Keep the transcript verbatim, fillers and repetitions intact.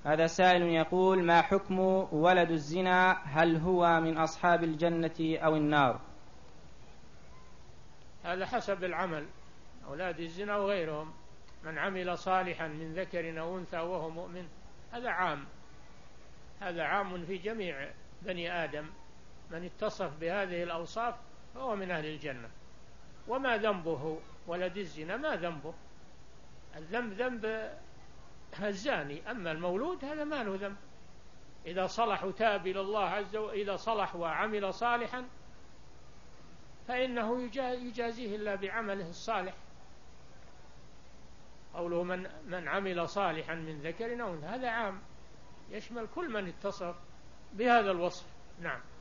هذا سائل يقول: ما حكم ولد الزنا؟ هل هو من أصحاب الجنة أو النار؟ هذا حسب العمل. أولاد الزنا وغيرهم، من عمل صالحا من ذكر أو أنثى وهو مؤمن، هذا عام، هذا عام في جميع بني آدم، من اتصف بهذه الأوصاف فهو من أهل الجنة. وما ذنبه ولد الزنا؟ ما ذنبه؟ الذنب ذنب الزاني، أما المولود هذا ما له ذنب. إذا صلح وتاب إلى الله عز وجل، إذا صلح وعمل صالحا فإنه يجازيه الله بعمله الصالح. قوله من, من عمل صالحا من ذكر أو أنثى، هذا عام يشمل كل من اتصف بهذا الوصف. نعم.